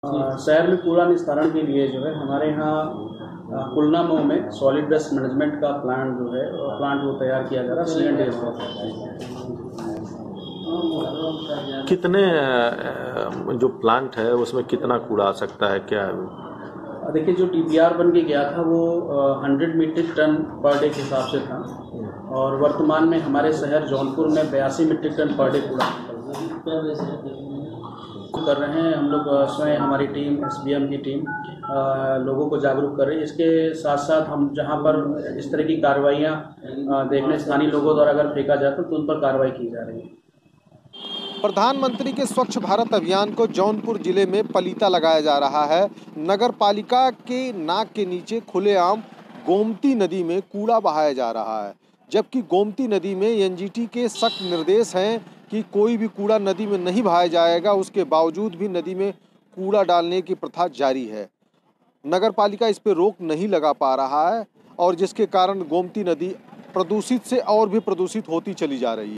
शहर में कूड़ा निस्तारण के लिए जो है हमारे यहाँ कुलनामो में सॉलिड वेस्ट मैनेजमेंट का प्लांट जो है वो तैयार किया जा रहा है CNDS का। कितने जो प्लांट है उसमें कितना कूड़ा आ सकता है क्या? देखिए, जो DPR बन के गया था वो 100 मीट्रिक टन पर डे के हिसाब से था और वर्तमान में हमारे शहर जौनपुर में 82 मीट्रिक टन पर डे कूड़ा कर रहे हैं। हम लोग स्वयं, हमारी टीम, SBM की टीम लोगों को जागरूक कर रही है। इसके साथ साथ हम जहां पर इस तरह की कार्रवाइयां देखने स्थानीय लोगों द्वारा अगर फेंका जाता तो उन पर कार्रवाई की जा रही है। प्रधानमंत्री के स्वच्छ भारत अभियान को जौनपुर जिले में पलीता लगाया जा रहा है। नगर पालिका के नाक के नीचे खुलेआम गोमती नदी में कूड़ा बहाया जा रहा है, जबकि गोमती नदी में NGT के सख्त निर्देश हैं कि कोई भी कूड़ा नदी में नहीं बहाया जाएगा। उसके बावजूद भी नदी में कूड़ा डालने की प्रथा जारी है। नगर पालिका इस पर रोक नहीं लगा पा रहा है और जिसके कारण गोमती नदी प्रदूषित से और भी प्रदूषित होती चली जा रही है।